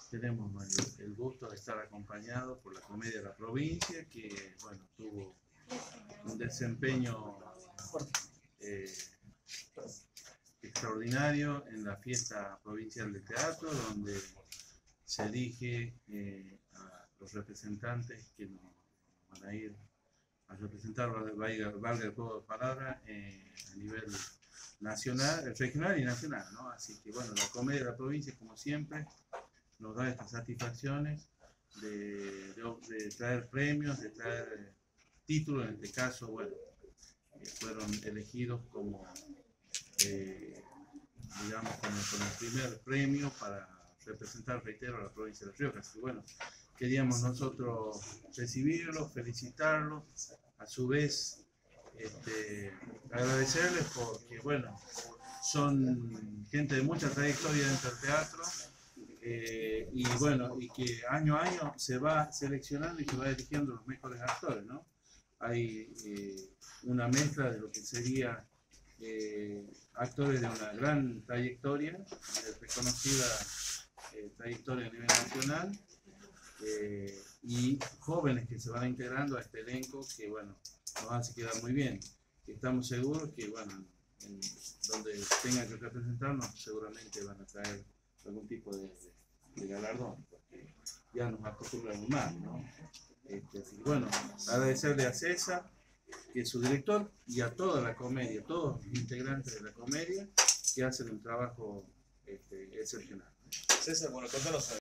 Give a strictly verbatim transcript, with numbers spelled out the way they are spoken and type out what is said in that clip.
tenemos el, el gusto de estar acompañados por la Comedia de la Provincia, que bueno, tuvo un desempeño eh, extraordinario en la fiesta provincial de teatro, donde se elige eh, a los representantes que nos van a ir a representar, valga, valga el juego de palabras, eh, a nivel nacional, regional y nacional, ¿no? Así que bueno, la Comedia de la Provincia, como siempre, nos da estas satisfacciones de, de, de traer premios, de traer títulos. En este caso, bueno, eh, fueron elegidos como, eh, digamos, como con el primer premio para representar, reitero, a la provincia de La Rioja. Así que bueno, queríamos nosotros recibirlos, felicitarlos, a su vez este, agradecerles porque, bueno, son gente de mucha trayectoria dentro del teatro, eh, y bueno, y que año a año se va seleccionando y se va eligiendo los mejores actores, ¿no? Hay eh, una mezcla de lo que sería eh, actores de una gran trayectoria, de reconocida eh, trayectoria a nivel nacional, eh, y jóvenes que se van integrando a este elenco que, bueno, nos hace quedar muy bien. Estamos seguros que, bueno, en donde tengan que representarnos, seguramente van a traer algún tipo de, de, de galardón, porque ya nos acostumbramos más, ¿no? Este, así que, bueno, agradecerle a César, que es su director, y a toda la comedia, todos los integrantes de la comedia, que hacen un trabajo este, excepcional. César, bueno, contanos